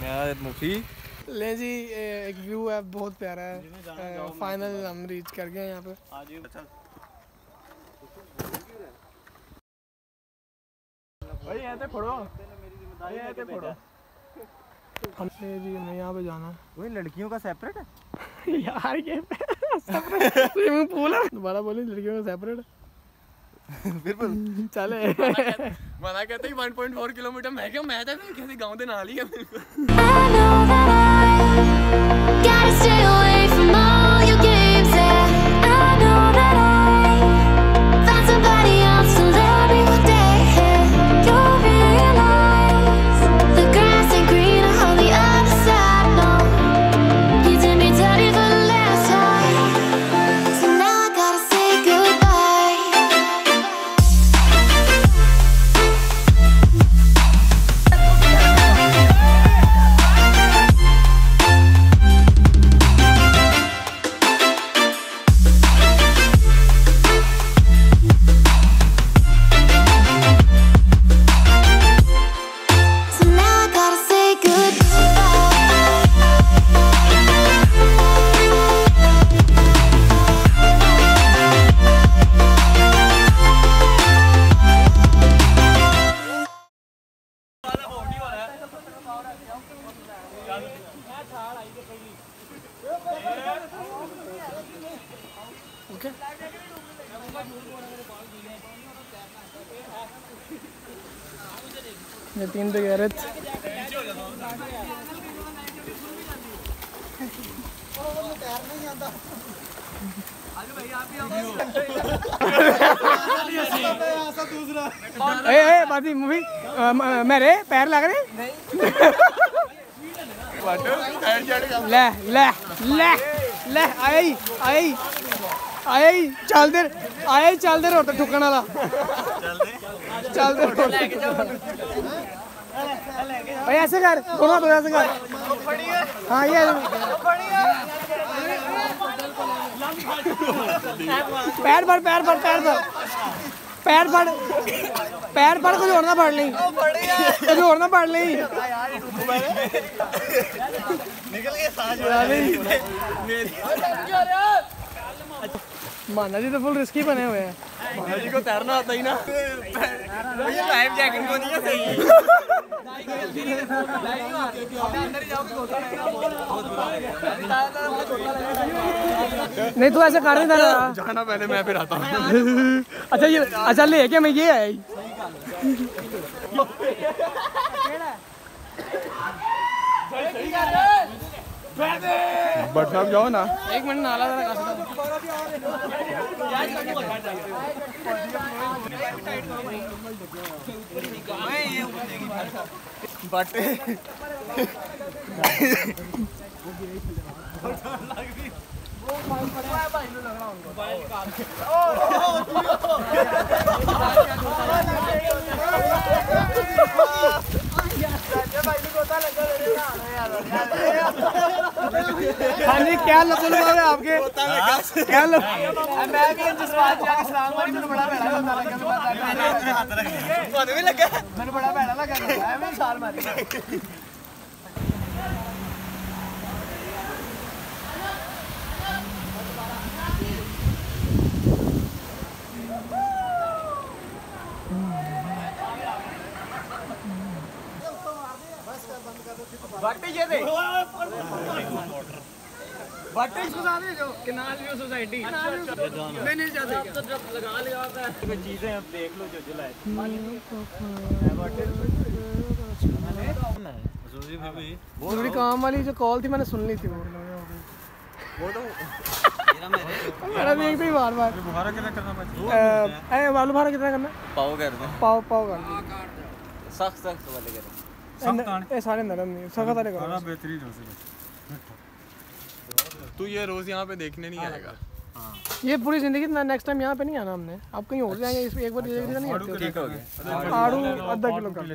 यार मुफी ले जी, एक व्यू है बहुत प्यारा है। फाइनल हम रीच कर गए यहाँ पे। हमने जी हमें यहाँ पे जाना है। वही लड़कियों का सेपरेट है यार ये स्विमिंग पूल है। दोबारा बोली लड़कियों का सेपरेट बिल्कुल चले। मना कहते ही 1.4 किलोमीटर मैं क्या मैं था कैसे गांव दे नाल ही है बिल्कुल। नितिन पे गैरत बाती मूवी मेरे पैर लग रहे ले ले ले ले आई आई आई चल दे रोटा ठुकन वाला चल दे भाई ऐसे कर दोनों तो ऐसे कर हाँ ये पैर पर पैर पर पैर पर पैर पर पैर पर कुछ और ना पड़ ली कुछ और ना पड़ ली निकल गए माना जी तो फुल रिस्की बने हुए हैं। माना जी को तैरना आता ही ना ये लाइफ जैकेट को नहीं है सही नहीं तू ऐसे कर नहीं था जाना पहले मैं फिर आता हूँ। अच्छा ये अच्छा ले क्या मैं ये है बटना जाओ ना 1 मिनट नाला बट हाँ जी क्या लफल है आपके क्या किनाल व्यू सोसाइटी मैं नहीं जाते लगा लिया होता है कोई चीजें अब देख लो जो लाए वो थोड़ी काम वाली जो कॉल थी मैंने सुन ली थी वो तो मेरा देखते ही बार बार बुखारा कितना करना पड़ता है आलू बुखारा कितना करना पाव कर दे पाव कर दे सख्त वाले कर ये सारे नरम नहीं सख्त वाले करो बेहतरीन हो सके तू ये रोज यहाँ पे देखने नहीं आएगा। ये पूरी जिंदगी नेक्स्ट टाइम यहाँ पे नहीं आना हमने अब कहीं और जाएंगे इस एक बार नहीं आते ठीक हो गया आड़ू आधा किलो का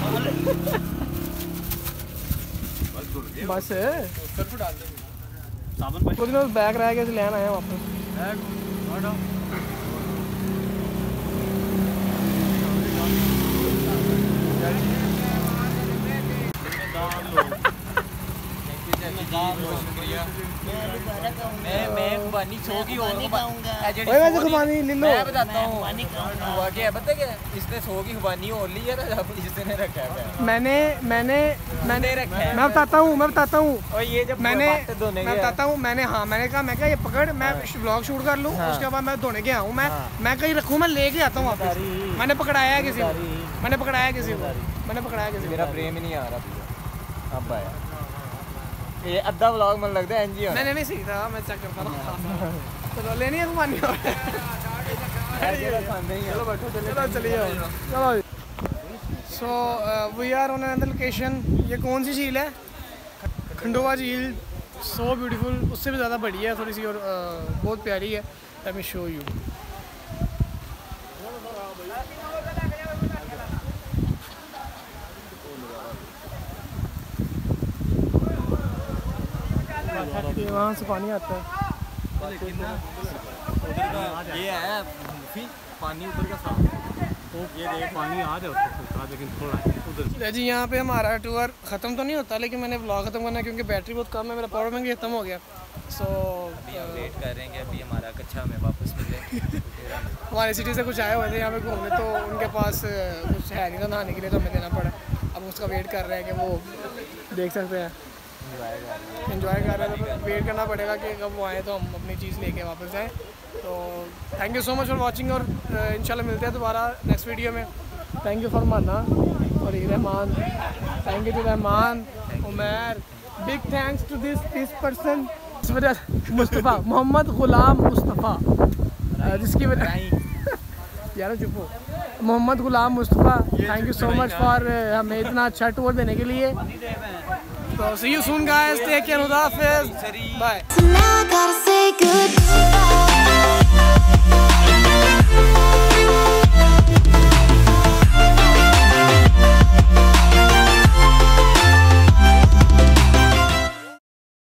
बस कुछ ना बैग रह गया लेना आया वापस। मैं खुबानी सो की और मैं बताता हूँ हुआ क्या पता क्या, इसने सो की खुबानी और ली है ना, इसने रखा है। मैंने रखा है। मैं बताता हूँ और ये जब मैं बताता हूँ मैंने कहा ये पकड़, मैं ब्लॉग शूट कर लूँ, उसके बाद मैं धोने गया हूँ, मैं कहीं रखूँ, मैं लेके आता हूँ वापस। मैंने पकड़ाया है किसी को, मेरा प्रेम ही नहीं आ रहा अब आया। ये अद्धा व्लॉग मन लगता है एनजी मैंने नहीं सीखा, मैं चेक करता हूँ। चलो लेनी है खुबानी चलो बैठो चलो। So we are on another location. ये कौन सी झील है? खंडोवा झील। सो ब्यूटीफुल, उससे भी ज़्यादा बड़ी है थोड़ी सी और बहुत प्यारी है। Let me show you. वहाँ से पानी आता है। ये है पानी ऊपर का साफ, ये देख पानी आ जाता लेकिन थोड़ा उधर जी। यहाँ पे हमारा टूर ख़त्म तो नहीं होता, लेकिन मैंने व्लॉग ख़त्म करना है क्योंकि बैटरी बहुत कम है, मेरा पावर बैंक खत्म हो गया। सो हम वेट कर रहे हैं कि अभी हमारा कच्चा हमें वापस मिले। हमारी सिटी से कुछ आए हुए थे यहाँ पे घूमने, तो उनके पास कुछ है नहीं था नहाने के लिए, तो हमें देना पड़ा। अब उसका वेट कर रहे हैं कि वो देख सकते हैं एंजॉय कर रहे हैं, तो वेट करना पड़ेगा कि कब वो आए तो हम अपनी चीज़ लेके वापस जाएँ। तो thank you so much for watching, और इंशाल्लाह मिलते हैं दोबारा नेक्स्ट वीडियो में। थैंक यू फॉर माना और Rahman, thank you to Rahman, Umar, big thanks to this person Mustafa, Mohammad Ghulam Mustafa, जिसकी वजह यार चुप हो, Mohammad Ghulam Mustafa, thank you so much for हमें इतना अच्छा टूर देने के लिए। तो see you soon guys, take care, खुदा हाफिज़, बाय।